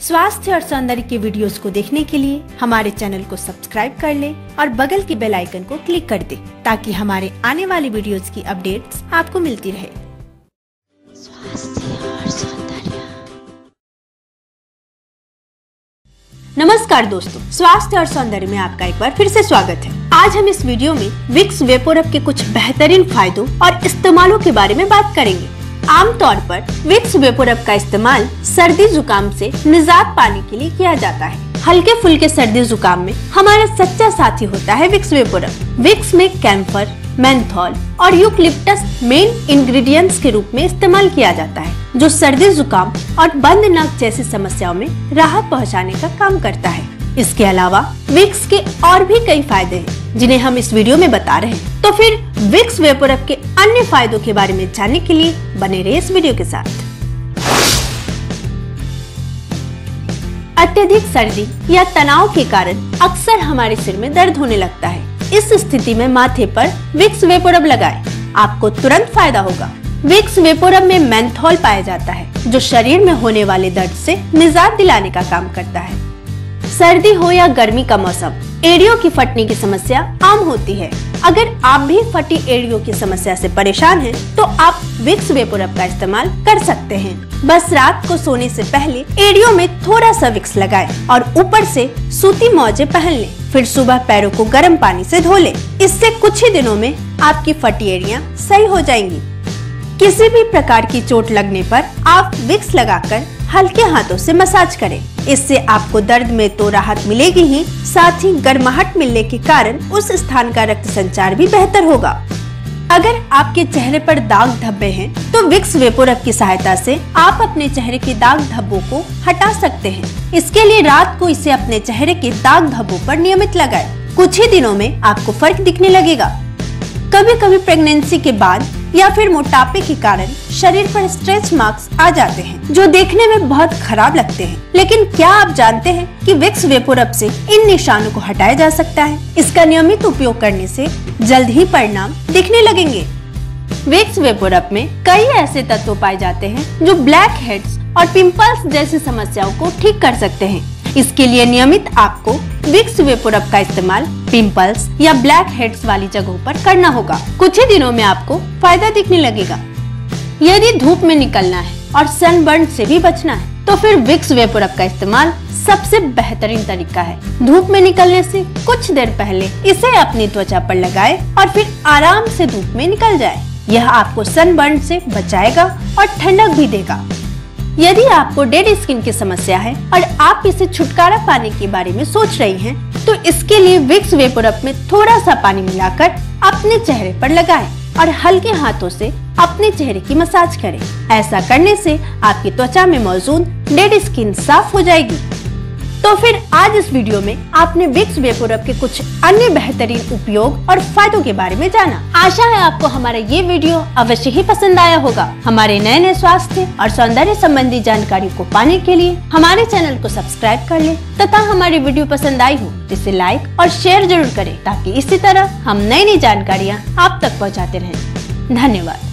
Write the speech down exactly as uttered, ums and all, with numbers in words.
स्वास्थ्य और सौंदर्य के वीडियोस को देखने के लिए हमारे चैनल को सब्सक्राइब कर ले और बगल के बेल आइकन को क्लिक कर दे ताकि हमारे आने वाली वीडियोस की अपडेट्स आपको मिलती रहे। स्वास्थ्य और सौंदर्य। नमस्कार दोस्तों, स्वास्थ्य और सौंदर्य में आपका एक बार फिर से स्वागत है। आज हम इस वीडियो में विक्स वेपोरब के कुछ बेहतरीन फायदों और इस्तेमालों के बारे में बात करेंगे। आमतौर पर विक्स वेपोरब का इस्तेमाल सर्दी जुकाम से निजात पाने के लिए किया जाता है। हल्के फुल्के सर्दी जुकाम में हमारा सच्चा साथी होता है विक्स वेपोरब। विक्स में कैम्फर, मेंथॉल और यूकलिप्टस मेन इंग्रेडिएंट्स के रूप में इस्तेमाल किया जाता है, जो सर्दी जुकाम और बंद नाक जैसी समस्याओं में राहत पहुंचाने का काम करता है। इसके अलावा विक्स के और भी कई फायदे हैं जिन्हें हम इस वीडियो में बता रहे हैं। तो फिर विक्स वेपोरब के अन्य फायदों के बारे में जानने के लिए बने रहिए इस वीडियो के साथ। अत्यधिक सर्दी या तनाव के कारण अक्सर हमारे सिर में दर्द होने लगता है। इस स्थिति में माथे पर विक्स वेपोरब लगाएं, आपको तुरंत फायदा होगा। विक्स वेपोरब में मेंथॉल पाया जाता है, जो शरीर में होने वाले दर्द से निजात दिलाने का काम करता है। सर्दी हो या गर्मी का मौसम, एड़ियों की फटने की समस्या आम होती है। अगर आप भी फटी एड़ियों की समस्या से परेशान हैं, तो आप विक्स वेपोरब का इस्तेमाल कर सकते हैं। बस रात को सोने से पहले एड़ियों में थोड़ा सा विक्स लगाएं और ऊपर से सूती मोजे पहन लें। फिर सुबह पैरों को गर्म पानी से धो लें। इससे कुछ ही दिनों में आपकी फटी एड़ियां सही हो जाएंगी। किसी भी प्रकार की चोट लगने पर आप विक्स लगाकर हल्के हाथों से मसाज करें। इससे आपको दर्द में तो राहत मिलेगी ही, साथ ही गर्माहट मिलने के कारण उस स्थान का रक्त संचार भी बेहतर होगा। अगर आपके चेहरे पर दाग धब्बे हैं, तो विक्स वेपोरब की सहायता से आप अपने चेहरे के दाग धब्बों को हटा सकते हैं। इसके लिए रात को इसे अपने चेहरे के दाग धब्बों पर नियमित लगाएं। कुछ ही दिनों में आपको फर्क दिखने लगेगा। कभी कभी प्रेगनेंसी के बाद या फिर मोटापे के कारण शरीर पर स्ट्रेच मार्क्स आ जाते हैं, जो देखने में बहुत खराब लगते हैं। लेकिन क्या आप जानते हैं कि विक्स वेपोरब से इन निशानों को हटाया जा सकता है? इसका नियमित उपयोग करने से जल्द ही परिणाम दिखने लगेंगे। विक्स वेपोरब में कई ऐसे तत्व पाए जाते हैं जो ब्लैक हेड्स और पिंपल्स जैसी समस्याओं को ठीक कर सकते हैं। इसके लिए नियमित आपको विक्स वेपोरब का इस्तेमाल पिंपल्स या ब्लैक हेड्स वाली जगहों पर करना होगा। कुछ ही दिनों में आपको फायदा दिखने लगेगा। यदि धूप में निकलना है और सनबर्न से भी बचना है, तो फिर विक्स वेपोरब का इस्तेमाल सबसे बेहतरीन तरीका है। धूप में निकलने से कुछ देर पहले इसे अपनी त्वचा पर लगाएं और फिर आराम से धूप में निकल जाए। यह आपको सनबर्न से बचाएगा और ठंडक भी देगा। यदि आपको डेड स्किन की समस्या है और आप इसे छुटकारा पाने के बारे में सोच रही हैं, तो इसके लिए विक्स वेपोरब में थोड़ा सा पानी मिलाकर अपने चेहरे पर लगाएं और हल्के हाथों से अपने चेहरे की मसाज करें। ऐसा करने से आपकी त्वचा में मौजूद डेड स्किन साफ हो जाएगी। तो फिर आज इस वीडियो में आपने विक्स वेपोरब के कुछ अन्य बेहतरीन उपयोग और फायदों के बारे में जाना। आशा है आपको हमारा ये वीडियो अवश्य ही पसंद आया होगा। हमारे नए नए स्वास्थ्य और सौंदर्य संबंधी जानकारी को पाने के लिए हमारे चैनल को सब्सक्राइब कर लें तथा हमारी वीडियो पसंद आई हो इसे लाइक और शेयर जरूर करें, ताकि इसी तरह हम नई नई जानकारियाँ आप तक पहुँचाते रहें। धन्यवाद।